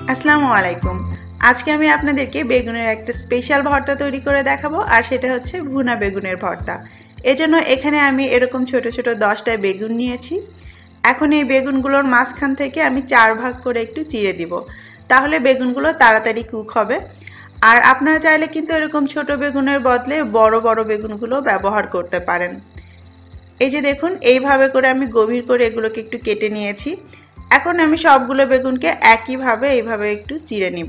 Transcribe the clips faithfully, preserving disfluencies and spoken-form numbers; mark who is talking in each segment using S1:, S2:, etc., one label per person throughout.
S1: আসসালামু আলাইকুম। আজকে আমি আপনাদেরকে বেগুনের একটা স্পেশাল ভর্তা তৈরি করে দেখাবো, আর সেটা হচ্ছে ভুনা বেগুনের ভর্তা। এজন্য এখানে আমি এরকম ছোট ছোট দশটা বেগুন নিয়েছি। এখন এই বেগুনগুলোর মাঝখান থেকে আমি চার ভাগ করে একটু চিড়ে দিব, তাহলে বেগুনগুলো তাড়াতাড়ি কুক হবে। আর আপনারা চাইলে কিন্তু এরকম ছোট বেগুনের বদলে বড় বড় বেগুনগুলো ব্যবহার করতে পারেন। এই যে দেখুন, এইভাবে করে আমি গভীর করে এগুলোকে একটু কেটে নিয়েছি। এখন আমি সবগুলো বেগুনকে একইভাবে এইভাবে একটু চিড়ে নিব।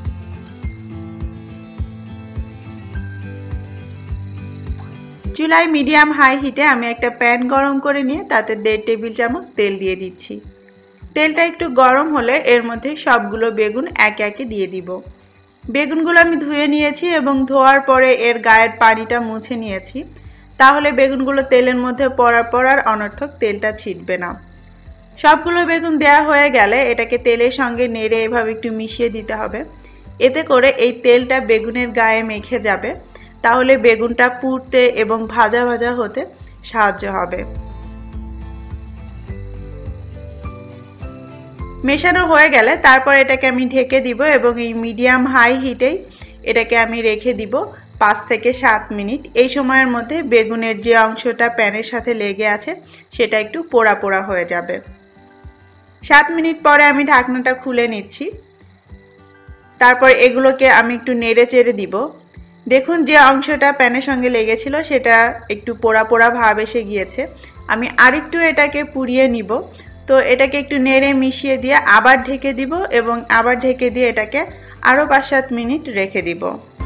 S1: চুলায় মিডিয়াম হাই হিটে আমি একটা প্যান গরম করে নিয়ে তাতে দেড় টেবিল চামচ তেল দিয়ে দিচ্ছি। তেলটা একটু গরম হলে এর মধ্যে সবগুলো বেগুন একে একে দিয়ে দিব। বেগুনগুলো আমি ধুয়ে নিয়েছি এবং ধোয়ার পরে এর গায়ের পানিটা মুছে নিয়েছি, তাহলে বেগুনগুলো তেলের মধ্যে পড়ার পর আর অনর্থক তেলটা ছিটবে না। সবগুলো বেগুন দেয়া হয়ে গেলে এটাকে তেলের সঙ্গে নেড়ে এভাবে একটু মিশিয়ে দিতে হবে। এতে করে এই তেলটা বেগুনের গায়ে মেখে যাবে, তাহলে বেগুনটা পুড়তে এবং ভাজা ভাজা হতে সাহায্য হবে। মেশানো হয়ে গেলে তারপর এটাকে আমি ঢেকে দিব এবং এই মিডিয়াম হাই হিটেই এটাকে আমি রেখে দিব পাঁচ থেকে সাত মিনিট। এই সময়ের মধ্যে বেগুনের যে অংশটা প্যানের সাথে লেগে আছে সেটা একটু পোড়া পোড়া হয়ে যাবে। সাত মিনিট পরে আমি ঢাকনাটা খুলে নিচ্ছি। তারপর এগুলোকে আমি একটু নেড়ে চেড়ে দিব। দেখুন, যে অংশটা প্যানের সঙ্গে লেগেছিল সেটা একটু পোড়া পোড়া ভাব এসে গিয়েছে। আমি আরেকটু এটাকে পুড়িয়ে নিব। তো এটাকে একটু নেড়ে মিশিয়ে দিয়ে আবার ঢেকে দিব এবং আবার ঢেকে দিয়ে এটাকে আরও পাঁচ সাত মিনিট রেখে দিব।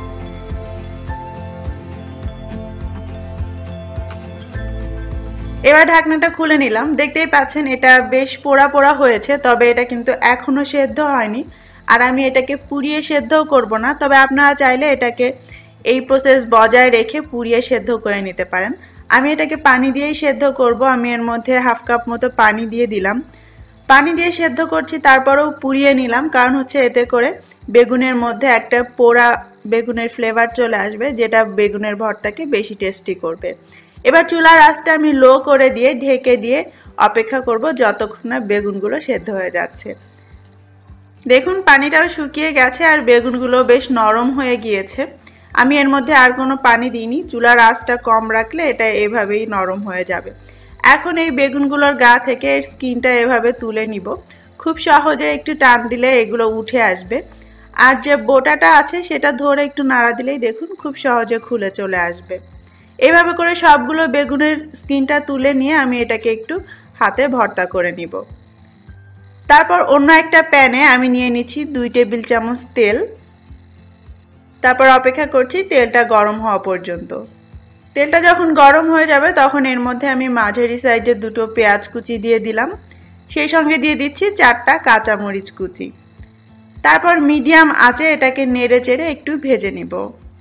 S1: এবার ঢাকনাটা খুলে নিলাম। দেখতেই পাচ্ছেন এটা বেশ পোড়া পোড়া হয়েছে, তবে এটা কিন্তু এখনো সেদ্ধ হয়নি। আর আমি এটাকে পুড়িয়ে সেদ্ধও করব না, তবে আপনারা চাইলে এটাকে এই প্রসেস বজায় রেখে পুড়িয়ে সেদ্ধ করে নিতে পারেন। আমি এটাকে পানি দিয়েই সেদ্ধ করব। আমি এর মধ্যে হাফ কাপ মতো পানি দিয়ে দিলাম। পানি দিয়ে সেদ্ধ করছি, তারপরেও পুড়িয়ে নিলাম, কারণ হচ্ছে এতে করে বেগুনের মধ্যে একটা পোড়া বেগুনের ফ্লেভার চলে আসবে, যেটা বেগুনের ভর্তাকে বেশি টেস্টি করবে। এবার চুলার আঁচটা আমি লো করে দিয়ে ঢেকে দিয়ে অপেক্ষা করব যতক্ষণ না বেগুনগুলো সেদ্ধ হয়ে যাচ্ছে। দেখুন, পানিটাও শুকিয়ে গেছে আর বেগুনগুলো বেশ নরম হয়ে গিয়েছে। আমি এর মধ্যে আর কোনো পানি দিইনি। চুলার আঁচটা কম রাখলে এটা এভাবেই নরম হয়ে যাবে। এখন এই বেগুনগুলোর গা থেকে এর স্কিনটা এভাবে তুলে নিব। খুব সহজে একটু টান দিলে এগুলো উঠে আসবে। আর যে বোটাটা আছে সেটা ধরে একটু নাড়া দিলেই দেখুন খুব সহজে খুলে চলে আসবে। এভাবে করে সবগুলো বেগুনের স্কিনটা তুলে নিয়ে আমি এটাকে একটু হাতে ভর্তা করে নিব। তারপর অন্য একটা প্যানে আমি নিয়ে নিচ্ছি দুই টেবিল চামচ তেল। তারপর অপেক্ষা করছি তেলটা গরম হওয়া পর্যন্ত। তেলটা যখন গরম হয়ে যাবে তখন এর মধ্যে আমি মাঝারি সাইজের দুটো পেঁয়াজ কুচি দিয়ে দিলাম। সেই সঙ্গে দিয়ে দিচ্ছি চারটা কাঁচামরিচ কুচি। তারপর মিডিয়াম আঁচে এটাকে নেড়ে চেড়ে একটু ভেজে নিব।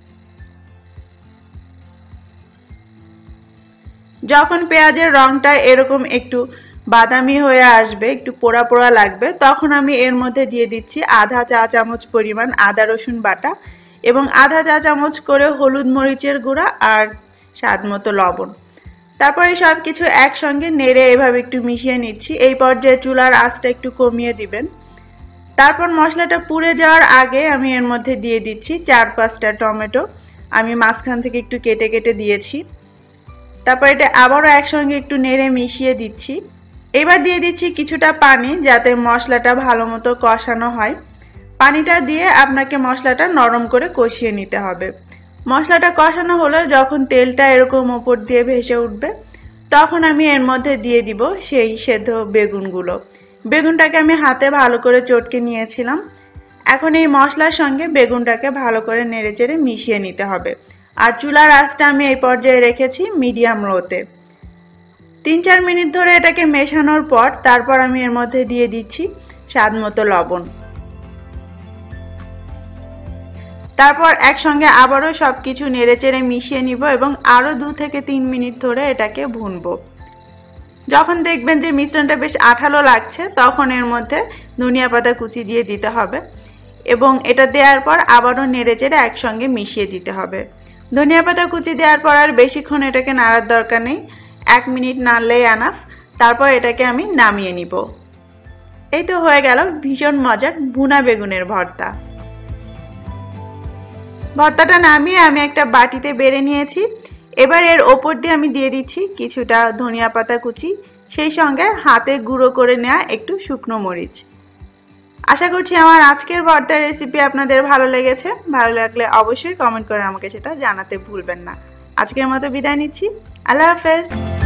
S1: যখন পেঁয়াজের রংটা এরকম একটু বাদামি হয়ে আসবে, একটু পোড়া পোড়া লাগবে, তখন আমি এর মধ্যে দিয়ে দিচ্ছি আধা চা চামচ পরিমাণ আদা রসুন বাটা এবং আধা চা চামচ করে হলুদ মরিচের গুঁড়া আর স্বাদ মতো লবণ। তারপরে সব কিছু একসঙ্গে নেড়ে এভাবে একটু মিশিয়ে নিচ্ছি। এই পর্যায়ে চুলার আঁচটা একটু কমিয়ে দিবেন। তারপর মশলাটা পুড়ে যাওয়ার আগে আমি এর মধ্যে দিয়ে দিচ্ছি চার পাঁচটা টমেটো। আমি মাঝখান থেকে একটু কেটে কেটে দিয়েছি। তারপর এটা আবারও একসঙ্গে একটু নেড়ে মিশিয়ে দিচ্ছি। এবার দিয়ে দিচ্ছি কিছুটা পানি, যাতে মশলাটা ভালো মতো কষানো হয়। পানিটা দিয়ে আপনাকে মশলাটা নরম করে কষিয়ে নিতে হবে। মশলাটা কষানো হলে যখন তেলটা এরকম উপর দিয়ে ভেসে উঠবে, তখন আমি এর মধ্যে দিয়ে দিব সেই সেদ্ধ বেগুনগুলো। বেগুনটাকে আমি হাতে ভালো করে চটকে নিয়েছিলাম। এখন এই মশলার সঙ্গে বেগুনটাকে ভালো করে নেড়ে চেড়ে মিশিয়ে নিতে হবে। আর চুলার আঁচটা আমি এই পর্যায়ে রেখেছি মিডিয়াম লোতে। তিন চার মিনিট ধরে এটাকে মেশানোর পর তারপর আমি এর মধ্যে দিয়ে দিচ্ছি স্বাদ মতো লবণ। তারপর একসঙ্গে আবারও সব কিছু নেড়ে চেড়ে মিশিয়ে নিব এবং আরও দু থেকে তিন মিনিট ধরে এটাকে ভুনবো। যখন দেখবেন যে মিশ্রণটা বেশ আঠালো লাগছে, তখন এর মধ্যে ধনিয়া পাতা কুচি দিয়ে দিতে হবে এবং এটা দেওয়ার পর আবারও নেড়ে চেড়ে একসঙ্গে মিশিয়ে দিতে হবে। ধনিয়া পাতা কুচি দেওয়ার পর আর বেশিক্ষণ এটাকে নাড়ার দরকার নেই, এক মিনিট নাড়লেই এনাফ। তারপর এটাকে আমি নামিয়ে নিব। এই তো হয়ে গেল ভীষণ মজার ভুনা বেগুনের ভর্তা। ভর্তাটা নামিয়ে আমি একটা বাটিতে বেড়ে নিয়েছি। এবার এর ওপর দিয়ে আমি দিয়ে দিচ্ছি কিছুটা ধনিয়া পাতা কুচি, সেই সঙ্গে হাতে গুঁড়ো করে নেওয়া একটু শুকনো মরিচ। আশা করছি আমার আজকের ভর্তার রেসিপি আপনাদের ভালো লেগেছে। ভালো লাগলে অবশ্যই কমেন্ট করে আমাকে সেটা জানাতে ভুলবেন না। আজকের মতো বিদায় নিচ্ছি। আল্লাহ হাফেজ।